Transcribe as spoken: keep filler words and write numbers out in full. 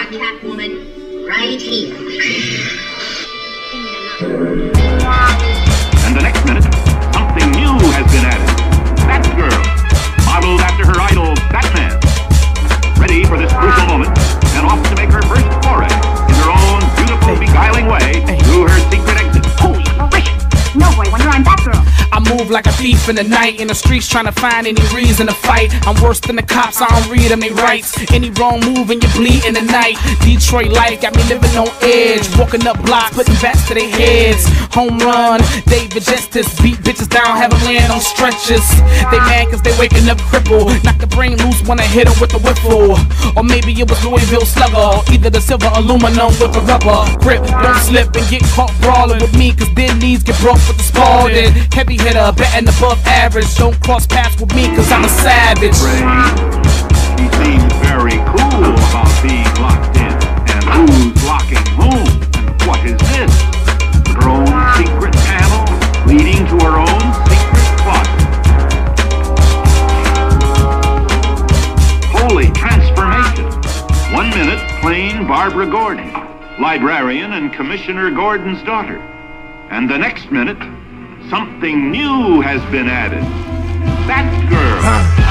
Catwoman right here. And the next minute, something new has been added. Batgirl, modeled after her idol, Batman. Ready for this crucial moment, and off to make her first foray in her own beautiful, beguiling way through her secret exit. Holy apparition! No boy wonder I'm Batgirl. I move like a thief in the night, in the streets trying to find any reason to fight. I'm worse than the cops, I don't read them, they rights. Any wrong move and you bleed in the night. Detroit life got me living on edge, walking up blocks, putting bats to their heads. Home run, David Justice, beat bitches down, have them land on stretchers. They mad cause they waking up crippled, knock the brain loose when I hit them with the whiffle. Or maybe it was Louisville Slugger, either the silver aluminum with the rubber grip. Don't slip and get caught brawling with me, cause then knees get broke with the Spalding. Heavy hitter, betting above average. Don't cross paths with me cause I'm a savage. Ray, he seems very cool about being locked in. And who's locking whom? And what is this? Her own secret panel leading to her own secret closet. Holy transformation. One minute, plain Barbara Gordon, librarian and Commissioner Gordon's daughter. And the next minute, something new has been added. Batgirl.